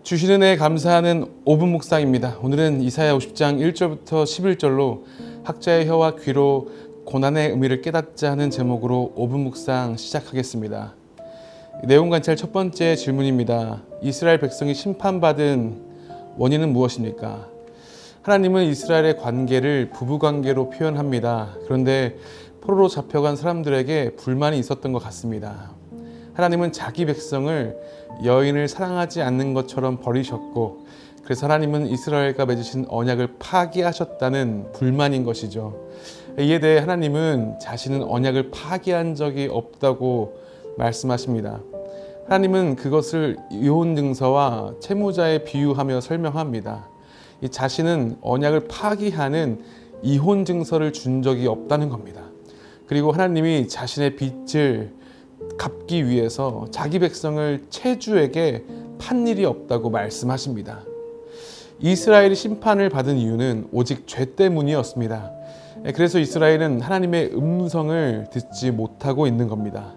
주시는 애 감사하는 5분 묵상입니다. 오늘은 이사야 50장 1절부터 11절로 학자의 혀와 귀로 고난의 의미를 깨닫자 하는 제목으로 5분 묵상 시작하겠습니다. 내용 관찰 첫 번째 질문입니다. 이스라엘 백성이 심판받은 원인은 무엇입니까? 하나님은 이스라엘의 관계를 부부관계로 표현합니다. 그런데 포로로 잡혀간 사람들에게 불만이 있었던 것 같습니다. 하나님은 자기 백성을 여인을 사랑하지 않는 것처럼 버리셨고, 그래서 하나님은 이스라엘과 맺으신 언약을 파기하셨다는 불만인 것이죠. 이에 대해 하나님은 자신은 언약을 파기한 적이 없다고 말씀하십니다. 하나님은 그것을 이혼 증서와 채무자에 비유하며 설명합니다. 자신은 언약을 파기하는 이혼 증서를 준 적이 없다는 겁니다. 그리고 하나님이 자신의 빚을 갚기 위해서 자기 백성을 che주에게 판 일이 없다고 말씀하십니다. 이스라엘이 심판을 받은 이유는 오직 죄 때문이었습니다. 그래서 이스라엘은 하나님의 음성을 듣지 못하고 있는 겁니다.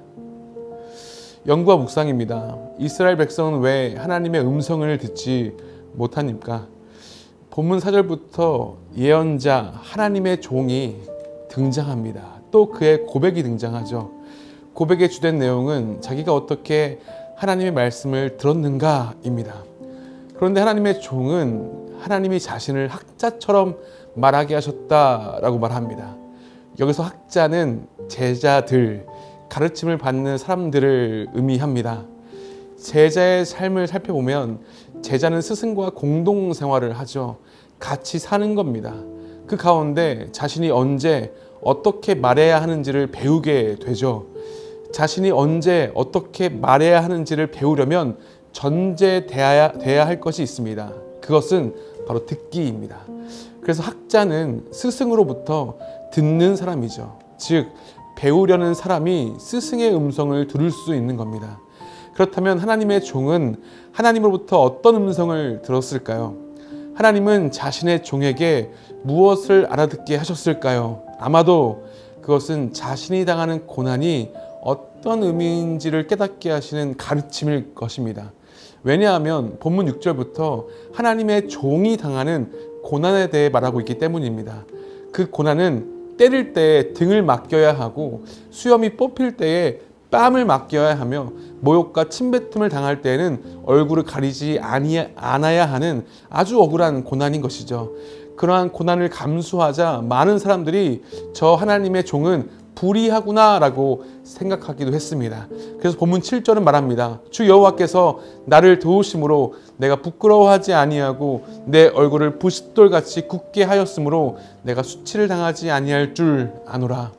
연구와 묵상입니다. 이스라엘 백성은 왜 하나님의 음성을 듣지 못합니까? 본문 4절부터 예언자 하나님의 종이 등장합니다. 또 그의 고백이 등장하죠. 고백의 주된 내용은 자기가 어떻게 하나님의 말씀을 들었는가입니다. 그런데 하나님의 종은 하나님이 자신을 학자처럼 말하게 하셨다라고 말합니다. 여기서 학자는 제자들, 가르침을 받는 사람들을 의미합니다. 제자의 삶을 살펴보면 제자는 스승과 공동 생활을 하죠. 같이 사는 겁니다. 그 가운데 자신이 언제 어떻게 말해야 하는지를 배우게 되죠. 자신이 언제 어떻게 말해야 하는지를 배우려면 전제돼야 할 것이 있습니다. 그것은 바로 듣기입니다. 그래서 학자는 스승으로부터 듣는 사람이죠. 즉 배우려는 사람이 스승의 음성을 들을 수 있는 겁니다. 그렇다면 하나님의 종은 하나님으로부터 어떤 음성을 들었을까요? 하나님은 자신의 종에게 무엇을 알아듣게 하셨을까요? 아마도 그것은 자신이 당하는 고난이 어떤 의미인지를 깨닫게 하시는 가르침일 것입니다. 왜냐하면 본문 6절부터 하나님의 종이 당하는 고난에 대해 말하고 있기 때문입니다. 그 고난은 때릴 때에 등을 맡겨야 하고, 수염이 뽑힐 때에 뺨을 맡겨야 하며, 모욕과 침뱉음을 당할 때에는 얼굴을 가리지 않아야 하는 아주 억울한 고난인 것이죠. 그러한 고난을 감수하자 많은 사람들이 저 하나님의 종은 불의하구나 라고 생각하기도 했습니다. 그래서 본문 7절은 말합니다. 주 여호와께서 나를 도우심으로 내가 부끄러워하지 아니하고 내 얼굴을 부싯돌같이 굳게 하였으므로 내가 수치를 당하지 아니할 줄 아노라.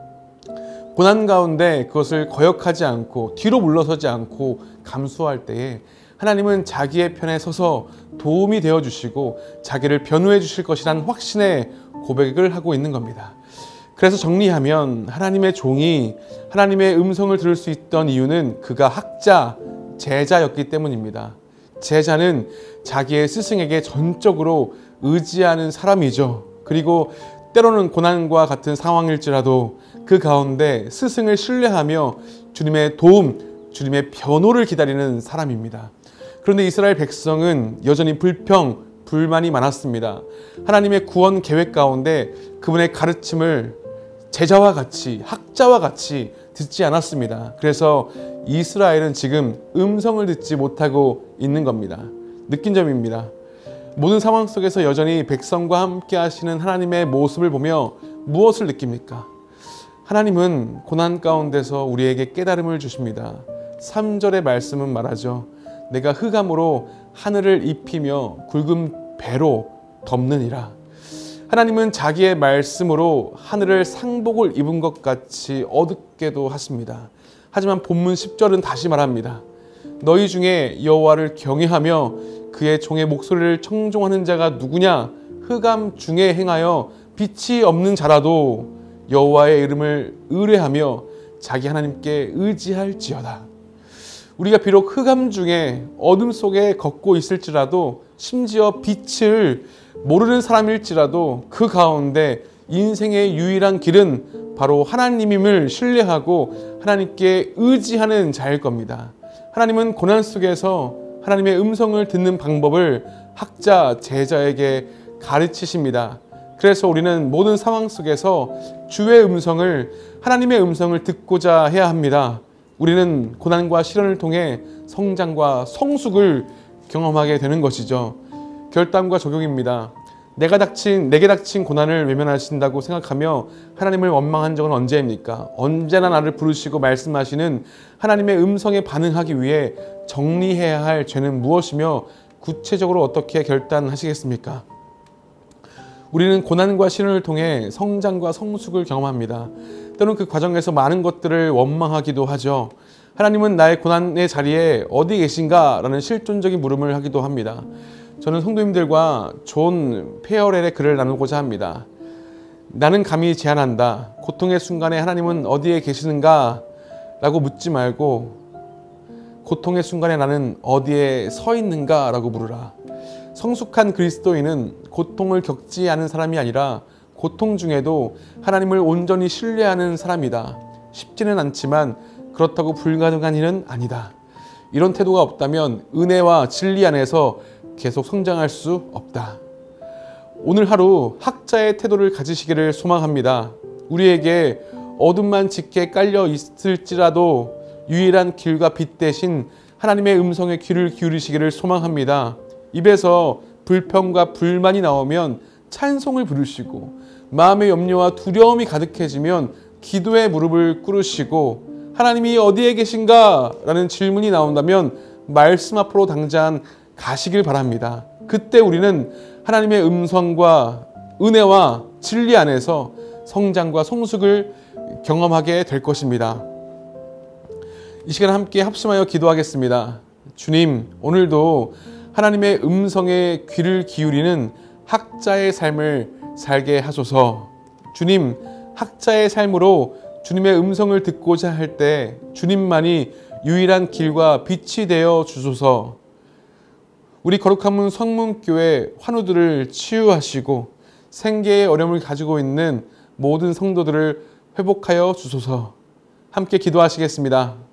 고난 가운데 그것을 거역하지 않고 뒤로 물러서지 않고 감수할 때에 하나님은 자기의 편에 서서 도움이 되어주시고 자기를 변호해 주실 것이란 확신의 고백을 하고 있는 겁니다. 그래서 정리하면 하나님의 종이 하나님의 음성을 들을 수 있던 이유는 그가 학자, 제자였기 때문입니다. 제자는 자기의 스승에게 전적으로 의지하는 사람이죠. 그리고 때로는 고난과 같은 상황일지라도 그 가운데 스승을 신뢰하며 주님의 도움, 주님의 변호를 기다리는 사람입니다. 그런데 이스라엘 백성은 여전히 불만이 많았습니다. 하나님의 구원 계획 가운데 그분의 가르침을 제자와 같이, 학자와 같이 듣지 않았습니다. 그래서 이스라엘은 지금 음성을 듣지 못하고 있는 겁니다. 느낀 점입니다. 모든 상황 속에서 여전히 백성과 함께 하시는 하나님의 모습을 보며 무엇을 느낍니까? 하나님은 고난 가운데서 우리에게 깨달음을 주십니다. 3절의 말씀은 말하죠. 내가 흑암으로 하늘을 입히며 굵은 배로 덮느니라. 하나님은 자기의 말씀으로 하늘을 상복을 입은 것 같이 어둡게도 하십니다. 하지만 본문 10절은 다시 말합니다. 너희 중에 여호와를 경외하며 그의 종의 목소리를 청종하는 자가 누구냐? 흑암 중에 행하여 빛이 없는 자라도 여호와의 이름을 의뢰하며 자기 하나님께 의지할지어다. 우리가 비록 흑암 중에 어둠 속에 걷고 있을지라도, 심지어 빛을 모르는 사람일지라도 그 가운데 인생의 유일한 길은 바로 하나님임을 신뢰하고 하나님께 의지하는 자일 겁니다. 하나님은 고난 속에서 하나님의 음성을 듣는 방법을 학자, 제자에게 가르치십니다. 그래서 우리는 모든 상황 속에서 주의 음성을, 하나님의 음성을 듣고자 해야 합니다. 우리는 고난과 시련을 통해 성장과 성숙을 경험하게 되는 것이죠. 결단과 적용입니다. 내게 닥친 고난을 외면하신다고 생각하며 하나님을 원망한 적은 언제입니까? 언제나 나를 부르시고 말씀하시는 하나님의 음성에 반응하기 위해 정리해야 할 죄는 무엇이며 구체적으로 어떻게 결단하시겠습니까? 우리는 고난과 시련을 통해 성장과 성숙을 경험합니다. 때로는 그 과정에서 많은 것들을 원망하기도 하죠. 하나님은 나의 고난의 자리에 어디 계신가? 라는 실존적인 물음을 하기도 합니다. 저는 성도님들과 존 페어렐의 글을 나누고자 합니다. 나는 감히 제안한다. 고통의 순간에 하나님은 어디에 계시는가? 라고 묻지 말고 고통의 순간에 나는 어디에 서 있는가? 라고 물으라. 성숙한 그리스도인은 고통을 겪지 않은 사람이 아니라 고통 중에도 하나님을 온전히 신뢰하는 사람이다. 쉽지는 않지만 그렇다고 불가능한 일은 아니다. 이런 태도가 없다면 은혜와 진리 안에서 계속 성장할 수 없다. 오늘 하루 학자의 태도를 가지시기를 소망합니다. 우리에게 어둠만 짙게 깔려 있을지라도 유일한 길과 빛 대신 하나님의 음성에 귀를 기울이시기를 소망합니다. 입에서 불평과 불만이 나오면 찬송을 부르시고 마음의 염려와 두려움이 가득해지면 기도의 무릎을 꿇으시고 하나님이 어디에 계신가? 라는 질문이 나온다면 말씀 앞으로 당장 가시길 바랍니다. 그때 우리는 하나님의 음성과 은혜와 진리 안에서 성장과 성숙을 경험하게 될 것입니다. 이 시간 함께 합심하여 기도하겠습니다. 주님, 오늘도 하나님의 음성에 귀를 기울이는 학자의 삶을 살게 하소서. 주님, 학자의 삶으로 주님의 음성을 듣고자 할 때 주님만이 유일한 길과 빛이 되어 주소서. 우리 거룩한 문 성문교회 환우들을 치유하시고 생계의 어려움을 가지고 있는 모든 성도들을 회복하여 주소서. 함께 기도하시겠습니다.